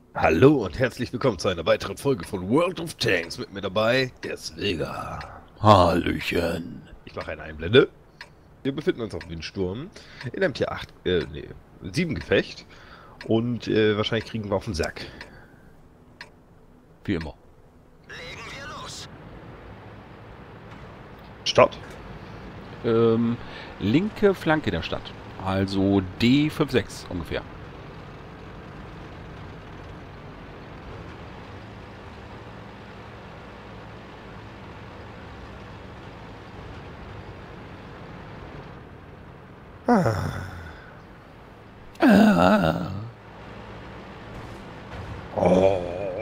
Hallo und herzlich willkommen zu einer weiteren Folge von World of Tanks. Mit mir dabei, der Svilga. Hallöchen. Ich mache eine Einblende. Wir befinden uns auf Windsturm in einem Tier 8, 7 Gefecht. Und wahrscheinlich kriegen wir auf den Sack. Wie immer. Start. Ähm, linke Flanke der Stadt. Also D56 ungefähr. Ah. Oh.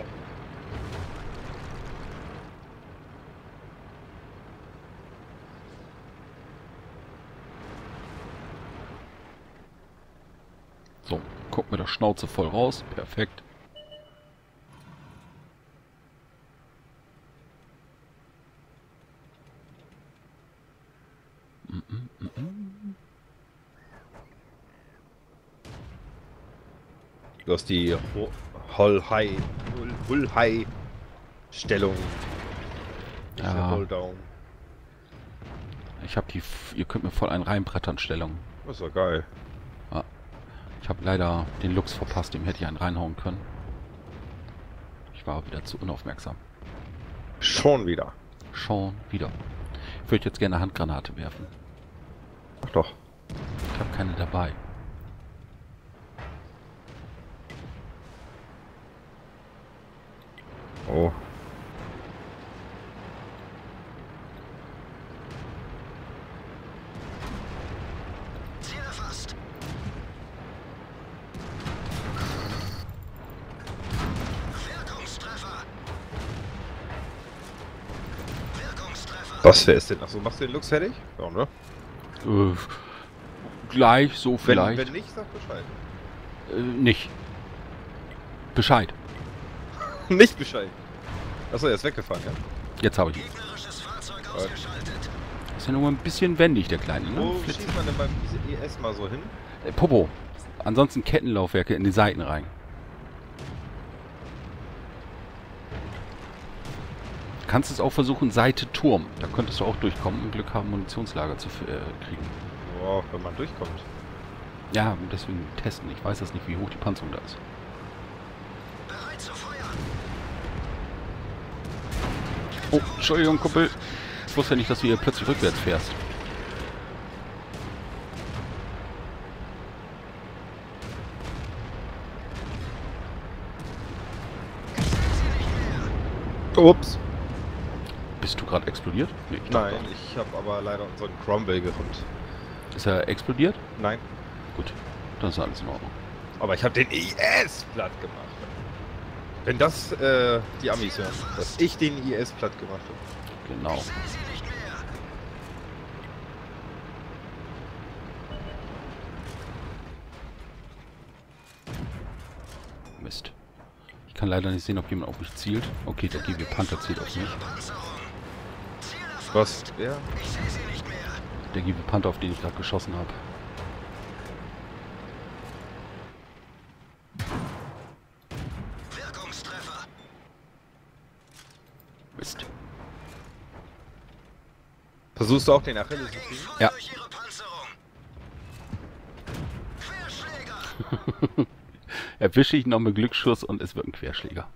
So, guck mit der Schnauze voll raus. Perfekt. Du hast die Hull-High-Stellung. Nicht eine Ja, Hull-Down. ich habe die... Ihr könnt mir voll einen reinbrettern Stellung. Das ist doch geil. Ah, ich habe leider den Lux verpasst. Dem hätte ich einen reinhauen können. Ich war wieder zu unaufmerksam. Schon wieder. Schon wieder. Ich würde jetzt gerne eine Handgranate werfen. Ach doch. Ich habe keine dabei. Oh. Ziel erfasst. Wirkungstreffer. Wirkungstreffer. Was, wer ist denn? Achso, machst du den Lux fertig? Ja, ne? Äh, gleich, so vielleicht. Wenn nicht, sag Bescheid. Nicht. Bescheid. Nicht Bescheid. Achso, er ist weggefahren, ja. Jetzt habe ich ihn. Gegnerisches Fahrzeug ausgeschaltet. Ist ja nur ein bisschen wendig, der Kleine, ne? Wo schießt man denn beim ES mal so hin? Popo. Ansonsten Kettenlaufwerke in die Seiten rein. Du kannst es auch versuchen, Seite Turm. Da könntest du auch durchkommen und Glück haben, Munitionslager zu kriegen. Boah, wenn man durchkommt. Ja, deswegen testen. Ich weiß das nicht, wie hoch die Panzerung da ist. Bereit zu feuern. Oh, Entschuldigung, Kumpel. Ich wusste ja nicht, dass du hier plötzlich rückwärts fährst. Ups. Bist du gerade explodiert? Nee, ich dachte Nein, ich habe aber leider unseren Cromwell gerammt. doch. Ist er explodiert? Nein. Gut, dann ist alles in Ordnung. Aber ich habe den ES platt gemacht. Wenn das die Amis hören, dass ich den IS platt gemacht habe. Genau. Sie nicht mehr. Mist. Ich kann leider nicht sehen, ob jemand auf mich zielt. Okay, der GW Panther zielt auf mich. Panzerung. Ziel erfasst. Was? Ja. Ich sehe sie nicht mehr. Der GW Panther, auf den ich gerade geschossen habe. Wirkungstreffer. Mist. Versuchst du auch den Achilles zu kriegen? Ja. Durch ihre Panzerung. Querschläger. Erwische ich noch mit Glücksschuss und es wird ein Querschläger.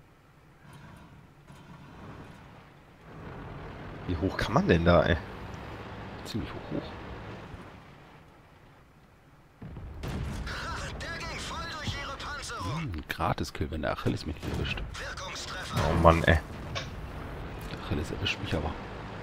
Wie hoch kann man denn da, ey? Ziemlich hoch. Der ging voll durch ihre Panzerung. Gratis-Kill, wenn der Achilles mich nicht erwischt. Wirkungstreffer. Oh Mann, ey. Der Achilles erwischt mich aber.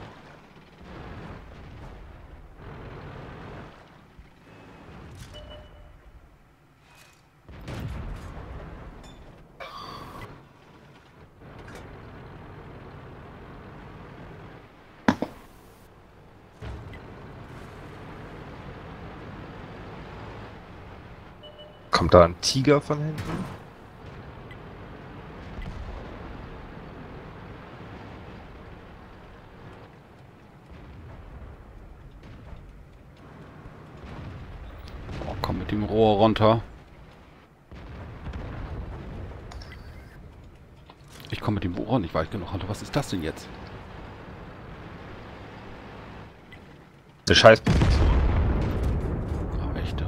Kommt da ein Tiger von hinten? Oh, komm mit dem Rohr runter. Ich komme mit dem Bohrer nicht weit genug. Alter, was ist das denn jetzt? Eine Scheiß. Ah, echt.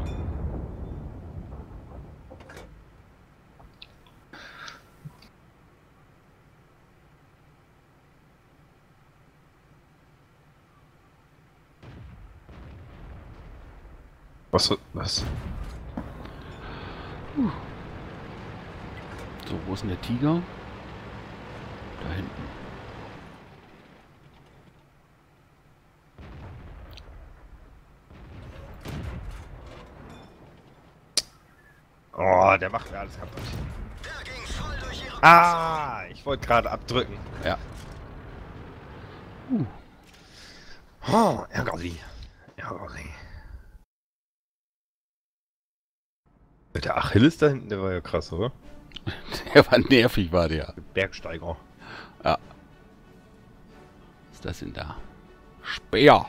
Was? Was? So, wo ist denn der Tiger? Da hinten. Oh, der macht mir alles kaputt. Der ging voll durch ihre Ah, ich wollte gerade abdrücken. Ja. Oh, ärgerlich. Ärgerlich. Mit der Achilles da hinten, der war ja krass, oder? Der war nervig, war der. Bergsteiger. Ja. Was ist das denn da? Speer.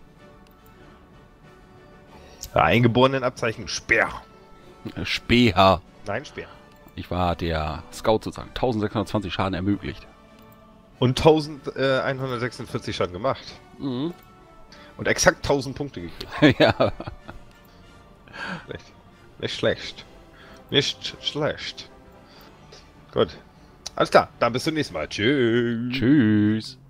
Eingeborenen Abzeichen Speer. Speer. Nein, Speer. Ich war der Scout sozusagen. 1620 Schaden ermöglicht. Und 1146 Schaden gemacht. Mhm. Und exakt 1000 Punkte gekriegt. Ja. Nicht schlecht. Nicht schlecht. Gut. Alles klar, dann bis zum nächsten Mal. Tschüss. Tschüss.